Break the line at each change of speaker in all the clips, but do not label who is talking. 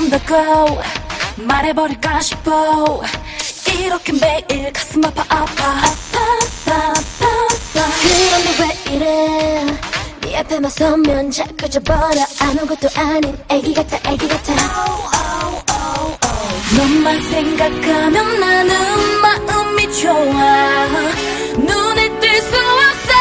한다고 말해버릴까 싶어. 이렇게 매일 가슴 아파 그런데 왜 이래. 네 앞에만 서면 자꾸 져버려. 아무것도 아닌 애기 같아. 너만 생각하면 나는 마음이 좋아. 눈을 뜰 수 없어.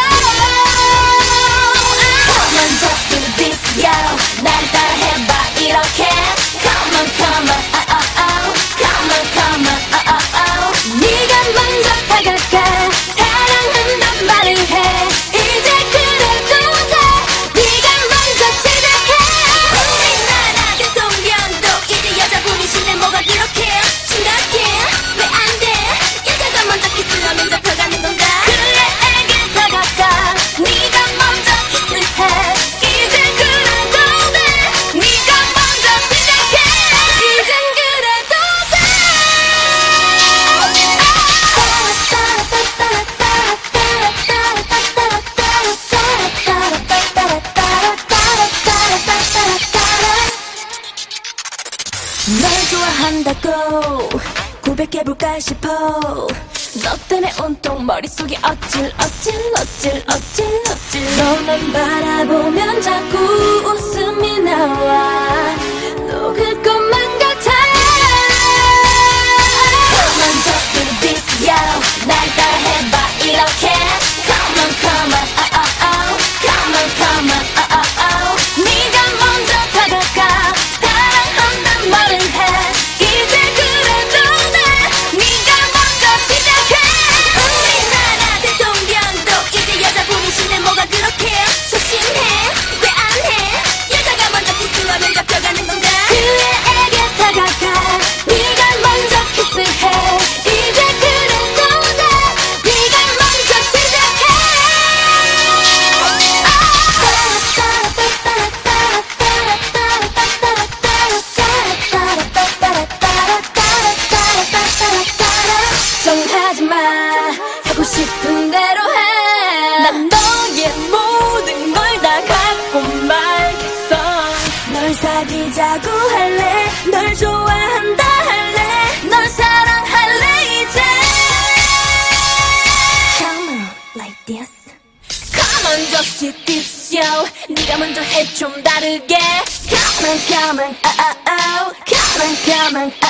Come on just do this yo. 날 따라해봐 이렇게. Come on come on come on 네가 먼저 다가가. 사랑한단 말을 해. 이제 그래도 돼. 네가 먼저 시작해. 우리나라 대통령도 이제 여자분이 신내. 뭐가 그렇게 심각해. 왜 안 돼. 여자가 먼저 키스하면 잡혀가는 건가. 그래 애기 다가가. 네가 먼저 키스해. 이제 그래도 돼. 네가 먼저 시작해. 이젠 그래도 돼. 널 좋아한다고 고백해볼까 싶어. 너 때문에 온통 머릿속이 어찔 너만 바라보면 자꾸 웃음이 나와. 녹을 것만 같아. Come on just do this yo. 날 따라해봐 이렇게. Come on come on come on 네가 먼저 다가가. 사랑한단 말을 해. 이제 그래도 돼. 네가 먼저 시작해. 우리나라 대통령도 이제 여자분이 신내. 뭐가 그렇게 소심해. 왜 안 해. 여자가 먼저 키스하면 잡혀가는 건가. 그래 애게 다가가. 네가 먼저 키스해. 이제 그래도 돼. 네가 먼저 시작해. 걱정하지마. 하고 싶은 대로 해. 난 너의 모든 걸 다 갖고 말겠어. 널 사귀자고 할래. 널 좋아한다 할래. 널 사랑할래 이제. Come on like this. Come on just hit this yo. 네가 먼저 해 좀 다르게. Come on come on come on